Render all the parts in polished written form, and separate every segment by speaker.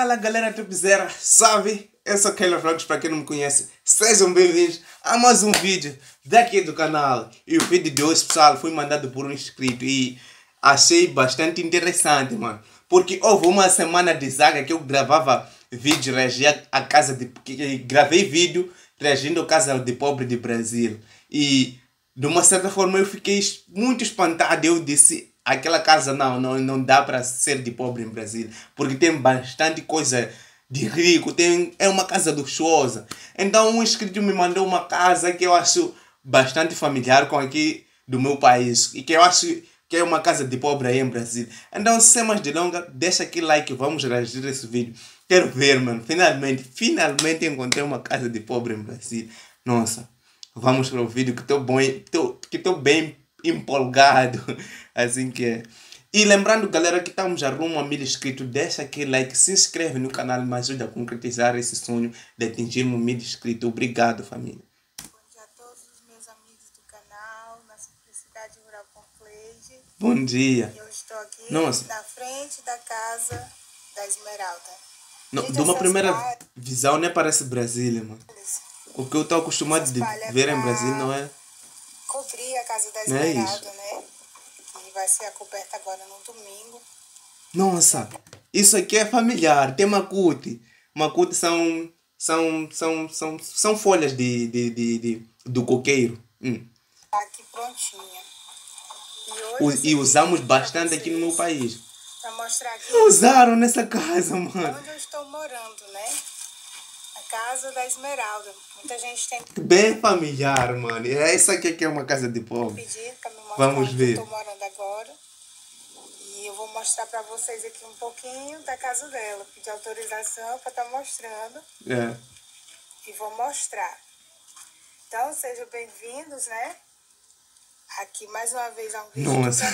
Speaker 1: Fala galera topzera, salve? Eu sou Keller Vlogs, para quem não me conhece, sejam bem-vindos a mais um vídeo daqui do canal. E o vídeo de hoje, pessoal, foi mandado por um inscrito e achei bastante interessante, mano. Porque houve uma semana de zaga que eu gravava vídeo reagindo a casa de... Gravei vídeo reagindo ao casal de pobre de Brasil. E de uma certa forma eu fiquei muito espantado. Eu disse, aquela casa não dá para ser de pobre em Brasil, porque tem bastante coisa de rico, é uma casa luxuosa. Então um inscrito me mandou uma casa que eu acho bastante familiar com aqui do meu país e que eu acho que é uma casa de pobre aí em Brasil. Então, sem mais delongas, deixa aqui like, vamos reagir a esse vídeo. Quero ver, mano, finalmente encontrei uma casa de pobre em Brasil. Nossa. Vamos para o vídeo que estou bem empolgado, assim que é. E lembrando, galera, que estamos a rumo a 1000 inscritos, deixa aquele like, se inscreve no canal, me ajuda a concretizar esse sonho de atingirmos 1000 inscritos. Obrigado, família.
Speaker 2: Bom dia a todos os meus amigos do canal, na Simplicidade Rural com Cleide.
Speaker 1: Bom dia.
Speaker 2: Eu estou aqui
Speaker 1: na
Speaker 2: frente da casa da Esmeralda.
Speaker 1: Não, de uma primeira visão, nem parece Brasília, mano. O que eu estou acostumado de ver em Brasil não é...
Speaker 2: Cobrir a casa da
Speaker 1: Esmeralda,
Speaker 2: né? Que vai ser coberta agora no domingo.
Speaker 1: Nossa, isso aqui é familiar, tem macute. Macute são folhas do coqueiro.
Speaker 2: Tá aqui prontinha.
Speaker 1: E usamos bastante aqui no meu país.
Speaker 2: Pra mostrar aqui.
Speaker 1: Usaram nessa casa, mano.
Speaker 2: Onde eu estou morando, né? A casa da Esmeralda. Muita gente tem...
Speaker 1: Bem familiar, mano. Essa aqui é uma casa de pobre.
Speaker 2: Pedir pra me mostrar.
Speaker 1: Vamos ver.
Speaker 2: Eu estou morando agora. E eu vou mostrar pra vocês aqui um pouquinho da casa dela. Pedir autorização pra estar mostrando.
Speaker 1: É.
Speaker 2: E vou mostrar. Então, sejam bem-vindos, né? Aqui mais uma vez a um vídeo.
Speaker 1: Nossa.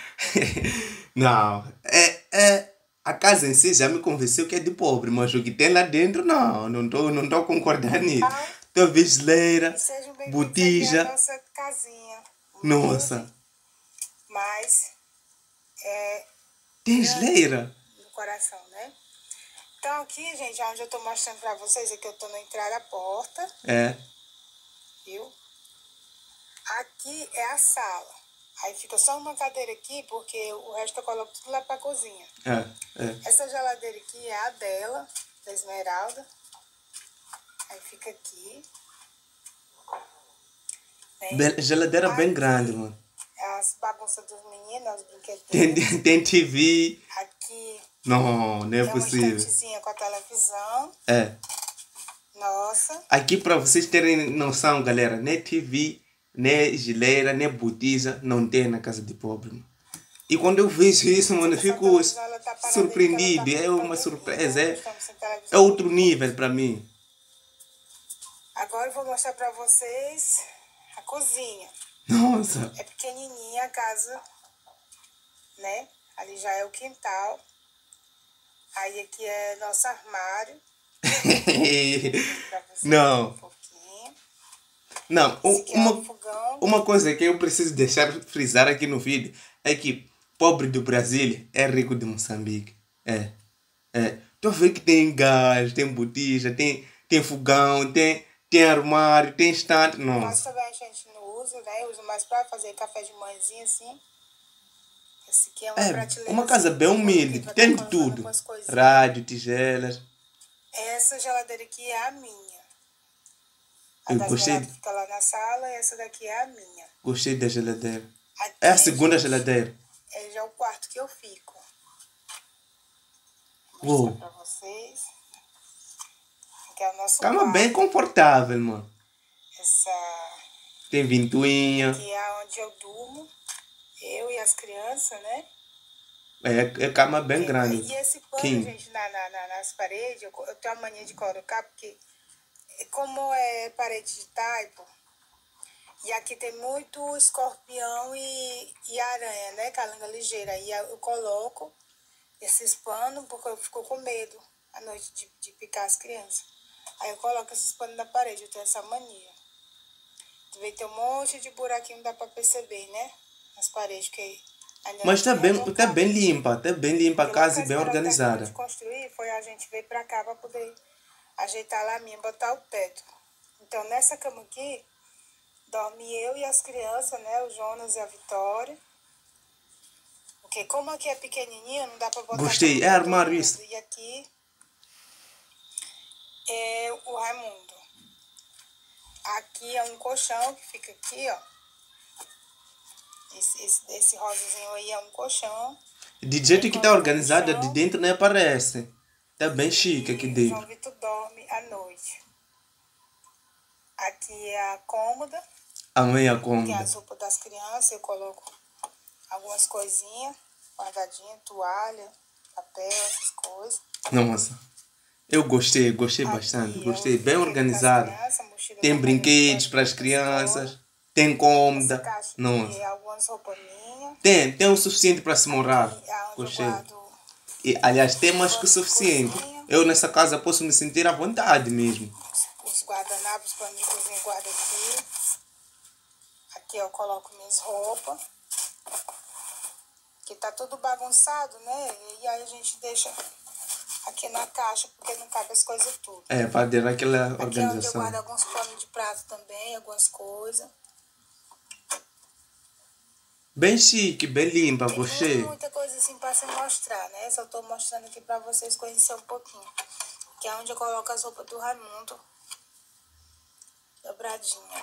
Speaker 1: Não. A casa em si já me convenceu que é de pobre, mas o que tem lá dentro, não tô concordando nisso. Tem vesleira, botija.
Speaker 2: Aqui a nossa casinha.
Speaker 1: Nossa.
Speaker 2: Mas
Speaker 1: tem vesleira?
Speaker 2: No coração, né? Então aqui, gente, onde eu tô mostrando pra vocês é que eu tô na entrada da porta.
Speaker 1: É.
Speaker 2: Viu? Aqui é a sala. Aí fica só uma cadeira aqui, porque o resto eu coloco tudo lá pra cozinha. Essa geladeira aqui é a dela, da Esmeralda. Aí fica aqui.
Speaker 1: Geladeira bem grande, mano.
Speaker 2: É as bagunças dos meninos, os brinquedos.
Speaker 1: Tem TV.
Speaker 2: Aqui.
Speaker 1: Não é possível.
Speaker 2: Uma estantezinha com a televisão. Nossa.
Speaker 1: Aqui pra vocês terem noção, galera, nem TV, nem geleira, nem botija não tem na casa de pobre, mano. E quando eu vejo isso, mano, eu fico surpreendido. É uma surpresa. É outro nível pra mim.
Speaker 2: Agora eu vou mostrar pra vocês a cozinha.
Speaker 1: Nossa.
Speaker 2: É pequenininha a casa, né? Ali já é o quintal. Aí aqui é nosso armário.
Speaker 1: Não. Não, uma coisa que eu preciso deixar frisar aqui no vídeo é que pobre do Brasil é rico de Moçambique. Tu vê que tem gás, tem botija, tem fogão, tem armário, tem estante.
Speaker 2: Mas também a gente não usa, né? Eu uso mais pra fazer café de manhãzinha assim. Esse aqui é uma prateleira.
Speaker 1: Uma casa bem humilde, tem de tudo. Rádio, tigelas.
Speaker 2: Essa geladeira aqui é a minha.
Speaker 1: Eu gostei.
Speaker 2: Fica lá na sala e essa daqui é a minha.
Speaker 1: Gostei da geladeira.
Speaker 2: Aqui,
Speaker 1: é a segunda geladeira.
Speaker 2: É já o quarto que eu fico.
Speaker 1: Uou.
Speaker 2: Vou mostrar pra vocês. Aqui é o nosso
Speaker 1: cama
Speaker 2: quarto.
Speaker 1: Bem confortável, mano.
Speaker 2: Essa...
Speaker 1: Tem ventoinha.
Speaker 2: Aqui é onde eu durmo. Eu e as crianças, né?
Speaker 1: É cama bem grande.
Speaker 2: E esse pano, gente, nas paredes, eu tenho a mania de colocar, porque como é parede de taipo, e aqui tem muito escorpião e aranha, né? Calango ligeira. Aí eu coloco esses panos, porque eu fico com medo à noite de picar as crianças. Aí eu coloco esses panos na parede, eu tenho essa mania. Tu vê, tem um monte de buraquinho, dá pra perceber, né? Nas paredes, porque Ainda
Speaker 1: Mas
Speaker 2: não tinha
Speaker 1: tá bem
Speaker 2: colocado.
Speaker 1: limpa. Tá bem limpa a
Speaker 2: Porque logo
Speaker 1: casa
Speaker 2: que
Speaker 1: e
Speaker 2: a
Speaker 1: bem
Speaker 2: Esmeralda terminou
Speaker 1: organizada.
Speaker 2: de construir, foi a gente veio pra cá pra poder ajeitar lá a minha, botar o teto. Então, nessa cama aqui, dorme eu e as crianças, né? O Jonas e a Vitória. Porque como aqui é pequenininha, não dá pra botar
Speaker 1: Gostei.
Speaker 2: cama
Speaker 1: É
Speaker 2: pra todo
Speaker 1: armário
Speaker 2: mundo.
Speaker 1: isso.
Speaker 2: E aqui é o Raimundo. Aqui é um colchão que fica aqui, ó. Esse rosazinho aí é um colchão.
Speaker 1: De
Speaker 2: E
Speaker 1: jeito
Speaker 2: aí
Speaker 1: que tá
Speaker 2: quando eu tô no
Speaker 1: organizada, de
Speaker 2: chão,
Speaker 1: dentro nem aparece. Tá bem chique aqui
Speaker 2: e o João
Speaker 1: dentro.
Speaker 2: Vitor dorme à noite. Aqui é a cômoda,
Speaker 1: Amei a
Speaker 2: tem
Speaker 1: cômoda.
Speaker 2: as roupas das crianças, eu coloco algumas coisinhas, guardadinha, toalha, papel, essas coisas.
Speaker 1: Nossa. Eu gostei bastante.
Speaker 2: Aqui é
Speaker 1: Gostei.
Speaker 2: os
Speaker 1: Bem
Speaker 2: brinquedos das
Speaker 1: organizado.
Speaker 2: crianças, mochila
Speaker 1: Tem
Speaker 2: da Maria
Speaker 1: brinquedos
Speaker 2: Vitória
Speaker 1: para
Speaker 2: para
Speaker 1: as
Speaker 2: ir pra escola.
Speaker 1: crianças. Tem
Speaker 2: Essa
Speaker 1: cômoda.
Speaker 2: caixa aqui
Speaker 1: Nossa.
Speaker 2: é algumas roupas minhas.
Speaker 1: Tem o suficiente para se morar.
Speaker 2: Aqui é onde eu
Speaker 1: Gostei.
Speaker 2: guardo
Speaker 1: E, aliás, tem mais que o
Speaker 2: pano de
Speaker 1: suficiente.
Speaker 2: cozinha.
Speaker 1: Eu nessa casa posso me sentir à vontade mesmo.
Speaker 2: Os guardanapos, pano de cozinha, guarda aqui. Aqui eu coloco minhas roupas. Que tá tudo bagunçado, né? E aí a gente deixa aqui na caixa, porque não cabe as coisas tudo.
Speaker 1: É, para ter aquela
Speaker 2: Aqui é onde eu
Speaker 1: organização.
Speaker 2: guardo alguns panos de prato também, algumas coisas.
Speaker 1: Bem chique, bem limpa,
Speaker 2: Tem
Speaker 1: gostei.
Speaker 2: muita coisa assim pra se mostrar, né? Só tô mostrando aqui pra vocês conhecerem um pouquinho. Que é onde eu coloco as roupas do Raimundo. Dobradinha.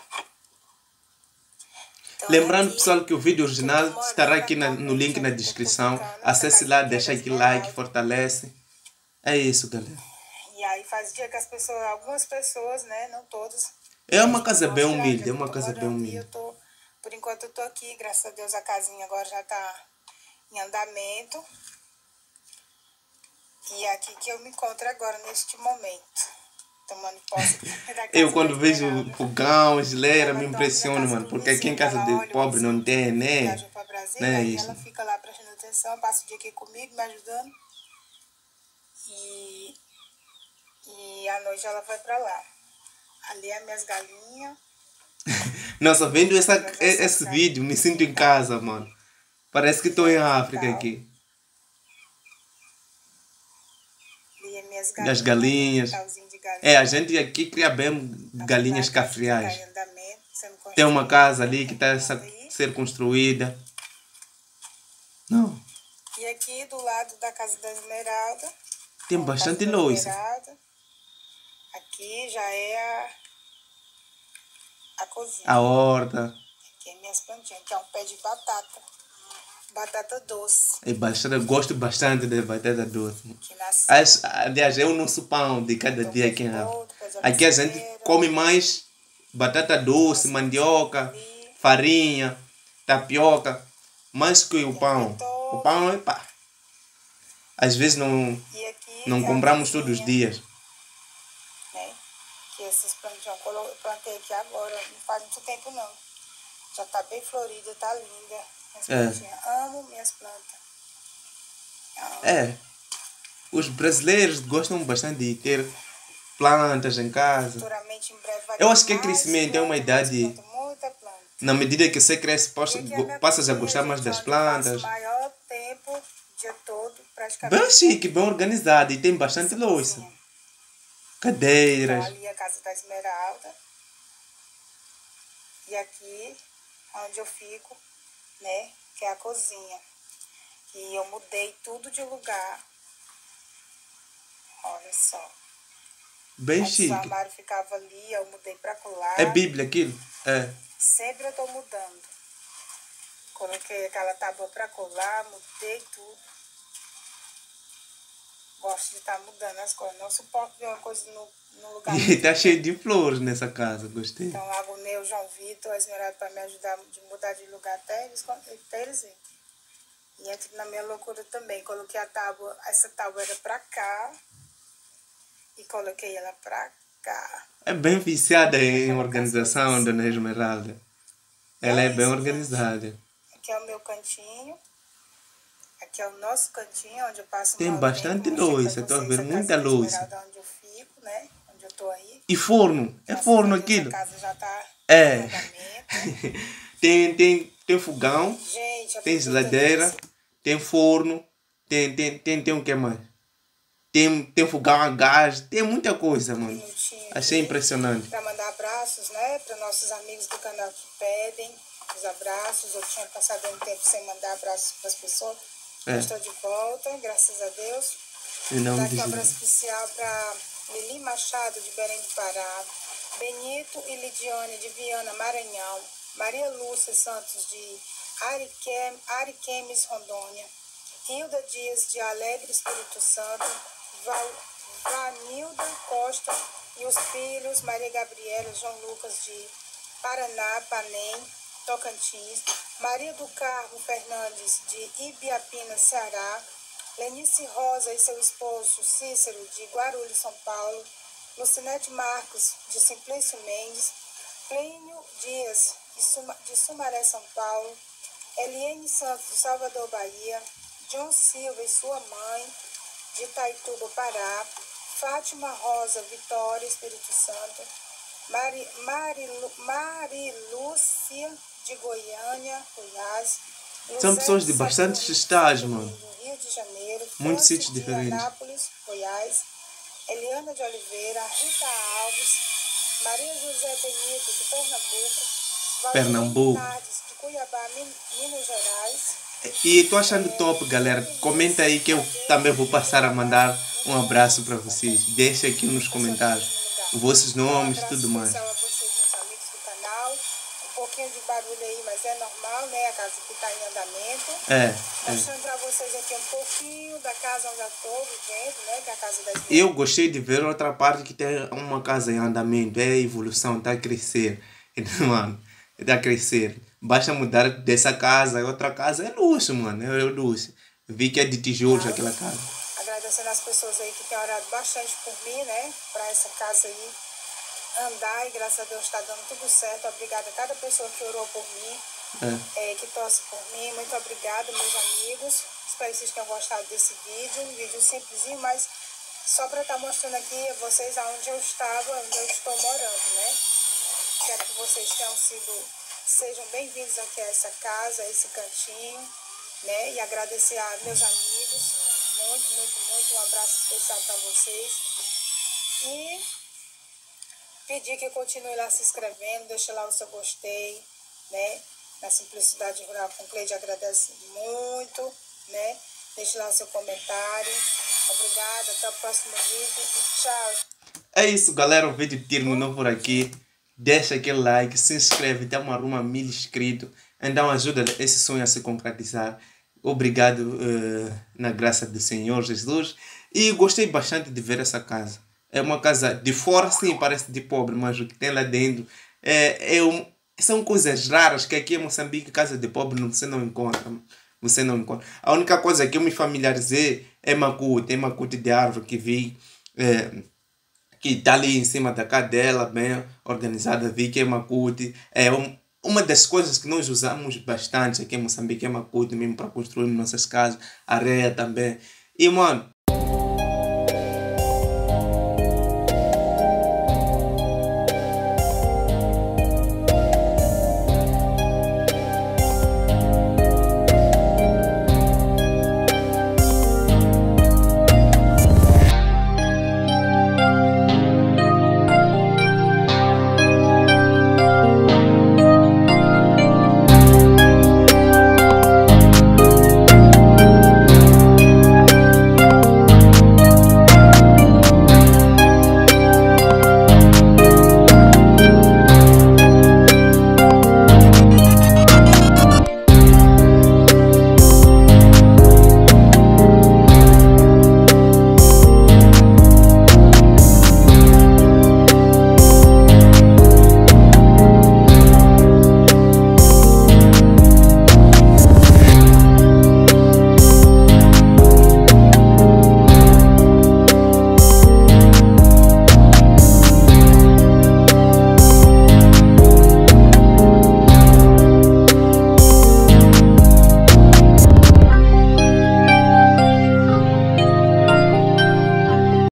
Speaker 2: Então,
Speaker 1: Lembrando,
Speaker 2: aqui,
Speaker 1: pessoal, que o vídeo original
Speaker 2: eu tô
Speaker 1: estará
Speaker 2: morando
Speaker 1: aqui no
Speaker 2: atualmente,
Speaker 1: link na
Speaker 2: eu tô
Speaker 1: descrição.
Speaker 2: ficando nessa
Speaker 1: Acesse lá,
Speaker 2: casinha aqui,
Speaker 1: deixa
Speaker 2: da
Speaker 1: aquele like,
Speaker 2: Esmeralda.
Speaker 1: fortalece. É isso, galera.
Speaker 2: E aí faz dia que as pessoas, algumas pessoas, né? Não todas.
Speaker 1: É uma
Speaker 2: pedem pra
Speaker 1: casa bem
Speaker 2: mostrar onde
Speaker 1: humilde, é
Speaker 2: eu
Speaker 1: uma
Speaker 2: tô
Speaker 1: casa bem
Speaker 2: morando. E
Speaker 1: humilde.
Speaker 2: eu tô, por enquanto eu tô aqui, graças a Deus a casinha agora já tá em andamento. E é aqui que eu me encontro agora, neste momento. Tomando posse da casa
Speaker 1: Eu
Speaker 2: da
Speaker 1: quando vejo
Speaker 2: Esmeralda.
Speaker 1: fogão, geleira,
Speaker 2: Ela
Speaker 1: me
Speaker 2: dorme na
Speaker 1: impressiona,
Speaker 2: casa
Speaker 1: mano.
Speaker 2: do
Speaker 1: Porque aqui em
Speaker 2: vizinho,
Speaker 1: casa
Speaker 2: ela
Speaker 1: de
Speaker 2: olha o
Speaker 1: pobre não
Speaker 2: vizinho que
Speaker 1: tem, né?
Speaker 2: viajou para Brasília,
Speaker 1: Né,
Speaker 2: aí
Speaker 1: isso.
Speaker 2: ela fica lá prestando atenção, passa o dia aqui comigo, me ajudando. E à noite ela vai pra lá. Ali é minhas galinhas.
Speaker 1: Nossa, vendo
Speaker 2: Já
Speaker 1: esse
Speaker 2: sabe,
Speaker 1: vídeo, me sinto em casa, mano. Parece que estou em África aqui.
Speaker 2: Ali é minhas
Speaker 1: Das
Speaker 2: galinhas.
Speaker 1: galinhas. É, a gente aqui cria bem galinhas
Speaker 2: Tá
Speaker 1: cafriais.
Speaker 2: em andamento, sendo
Speaker 1: Tem uma
Speaker 2: construída,
Speaker 1: casa ali que está a
Speaker 2: aí.
Speaker 1: ser construída. Não.
Speaker 2: E aqui do lado da casa da Esmeralda.
Speaker 1: Tem
Speaker 2: ó,
Speaker 1: bastante
Speaker 2: casa da
Speaker 1: louça.
Speaker 2: Esmeralda. Aqui já é a cozinha.
Speaker 1: A horta.
Speaker 2: Aqui é minhas plantinhas. Aqui é um pé de batata. Batata doce.
Speaker 1: É bastante, eu gosto bastante de batata doce.
Speaker 2: Que nasceu.
Speaker 1: Aliás, é o nosso pão de cada
Speaker 2: Então,
Speaker 1: dia
Speaker 2: pé
Speaker 1: aqui
Speaker 2: de
Speaker 1: em África.
Speaker 2: bolo, depois a
Speaker 1: Aqui a gente
Speaker 2: besteira.
Speaker 1: come mais batata doce, mandioca,
Speaker 2: Ali.
Speaker 1: farinha, tapioca, mais que o
Speaker 2: Tem
Speaker 1: pão.
Speaker 2: Vitor.
Speaker 1: O pão é pá. Às vezes
Speaker 2: E aqui
Speaker 1: não
Speaker 2: é
Speaker 1: compramos
Speaker 2: a
Speaker 1: todos os
Speaker 2: cozinha,
Speaker 1: dias.
Speaker 2: né? Que esses plantinhos eu plantei aqui agora, não faz muito tempo não. Já tá bem florida, tá linda. Minhas plantinhas. Amo minhas plantas. Amo.
Speaker 1: É. Os brasileiros gostam bastante de ter plantas em casa.
Speaker 2: Futuramente, em breve, vai
Speaker 1: Eu
Speaker 2: ter
Speaker 1: acho que é
Speaker 2: mais
Speaker 1: crescimento, é uma
Speaker 2: planta, mais
Speaker 1: idade.
Speaker 2: planta, muita planta.
Speaker 1: Na medida que você cresce,
Speaker 2: E aqui é a minha
Speaker 1: passas a
Speaker 2: cozinha,
Speaker 1: gostar mais
Speaker 2: gente,
Speaker 1: das
Speaker 2: onde eu passo
Speaker 1: plantas.
Speaker 2: o maior tempo, o dia todo, praticamente.
Speaker 1: Bem chique, bem organizado e tem bastante
Speaker 2: Essa
Speaker 1: louça.
Speaker 2: cozinha. Então,
Speaker 1: Cadeiras.
Speaker 2: ali é a casa da Esmeralda. E aqui, onde eu fico, né, que é a cozinha. E eu mudei tudo de lugar. Olha só.
Speaker 1: Bem
Speaker 2: Antes o
Speaker 1: chique.
Speaker 2: armário ficava ali, eu mudei pra colar.
Speaker 1: É Bíblia aquilo? É.
Speaker 2: Sempre eu tô mudando. Coloquei aquela tábua pra colar, mudei tudo. Gosto de estar mudando as coisas. Não suporto ver uma coisa no lugar.
Speaker 1: E tá cheio de flores nessa casa, gostei.
Speaker 2: Então, agonei o João Vitor, a Esmeralda, para me ajudar a mudar de lugar até eles verem. E entro na minha loucura também. Coloquei a tábua, essa tábua era pra cá. E coloquei ela pra cá.
Speaker 1: É bem viciada em organização, Dona Esmeralda. Ela é bem organizada.
Speaker 2: Gente. Aqui é o meu cantinho. Aqui é o nosso cantinho, onde eu passo
Speaker 1: Tem
Speaker 2: mal
Speaker 1: bastante
Speaker 2: tempo.
Speaker 1: louça, estou a ver muita louça.
Speaker 2: Onde eu fico, né? Onde eu tô aí.
Speaker 1: E forno? É forno
Speaker 2: Deus,
Speaker 1: aquilo?
Speaker 2: a casa já tá
Speaker 1: É.
Speaker 2: em andamento.
Speaker 1: tem tem fogão,
Speaker 2: Gente,
Speaker 1: tem
Speaker 2: aproveita
Speaker 1: geladeira,
Speaker 2: isso.
Speaker 1: tem forno, tem o que mais? Tem fogão a gás, tem muita coisa, mano.
Speaker 2: Minutinho
Speaker 1: Achei
Speaker 2: aqui
Speaker 1: impressionante.
Speaker 2: para mandar abraços, né? Para nossos amigos do canal que pedem os abraços. Eu tinha passado um tempo sem mandar abraços para as pessoas.
Speaker 1: É.
Speaker 2: Estou de volta, graças a Deus.
Speaker 1: Em nome
Speaker 2: Dar
Speaker 1: de
Speaker 2: aqui um abraço
Speaker 1: Jesus.
Speaker 2: especial para Lili Machado, de Belém do Pará, Benito e Lidiane, de Viana, Maranhão, Maria Lúcia Santos, de Ariquemes, Rondônia, Hilda Dias, de Alegre, Espírito Santo, Vanilda Costa e os filhos, Maria Gabriela e João Lucas, de Paraná, Panem, Tocantins, Maria do Carmo Fernandes, de Ibiapina, Ceará, Lenice Rosa e seu esposo Cícero, de Guarulhos, São Paulo, Lucinete Marcos, de Simplício Mendes, Plínio Dias, de Sumaré, São Paulo, Eliane Santos, de Salvador, Bahia, John Silva e sua mãe, de Itaituba, Pará, Fátima Rosa, Vitória, Espírito Santo, Marilúcia, de Goiânia, Goiás,
Speaker 1: São
Speaker 2: José
Speaker 1: pessoas de bastante
Speaker 2: Sapuri,
Speaker 1: estágios,
Speaker 2: Santo
Speaker 1: mano.
Speaker 2: Domingo, Rio de Janeiro,
Speaker 1: Muitos
Speaker 2: Franci
Speaker 1: sítios
Speaker 2: de
Speaker 1: diferentes.
Speaker 2: Anápolis, Goiás, Eliana de Oliveira, Rita Alves, Maria José Benito, de Pernambuco,
Speaker 1: Pernambuco.
Speaker 2: Nardes, de Cuiabá, Minas Gerais,
Speaker 1: E tô achando top, galera. Comenta aí que eu também vou passar a mandar um abraço para vocês. Deixa aqui nos comentários os vossos nomes e tudo mais.
Speaker 2: especial a vocês, meus amigos do canal. Um pouquinho de barulho aí, mas é normal, né? A casa que está em andamento. Mostrando para vocês aqui um pouquinho da casa onde eu estou vivendo, né? Que é a casa das minhas.
Speaker 1: Eu gostei de ver outra parte que tem uma casa em andamento. É evolução, tá a crescer. Então, mano, tá a crescer. Basta mudar dessa casa, outra casa é luxo, mano. É luxo. Vi que é de tijolos aquela casa.
Speaker 2: Agradecendo as pessoas aí que têm orado bastante por mim, né? Para essa casa aí andar e graças a Deus está dando tudo certo. Obrigada a cada pessoa que orou por mim, que torce por mim. Muito obrigada, meus amigos. Espero que vocês tenham gostado desse vídeo. Um vídeo simplesinho, mas só para estar mostrando aqui a vocês aonde eu estava, onde eu estou morando, né? Quero que vocês sejam bem-vindos aqui a essa casa, a esse cantinho, né? E agradecer a meus amigos. Muito, muito, muito. Um abraço especial para vocês. E pedir que continue lá se inscrevendo, deixe lá o seu gostei, né? Na Simplicidade Rural com Cleide agradece muito, né? Deixe lá o seu comentário. Obrigada, até o próximo vídeo e tchau.
Speaker 1: É isso, galera. O vídeo terminou por aqui. Deixa aquele like, se inscreve, dá uma rumo a 1000 inscritos. Então ajuda esse sonho a se concretizar. Obrigado na graça do Senhor Jesus. E gostei bastante de ver essa casa. É uma casa de fora, sim, parece de pobre, mas o que tem lá dentro são coisas raras que aqui em Moçambique, casa de pobre, você não encontra. Você não encontra. A única coisa que eu me familiarizei é macute de árvore que vi, que está ali em cima da cadela, bem organizada, vi que é macute. Uma das coisas que nós usamos bastante aqui em Moçambique é macute, mesmo para construir nossas casas, areia também. E, mano,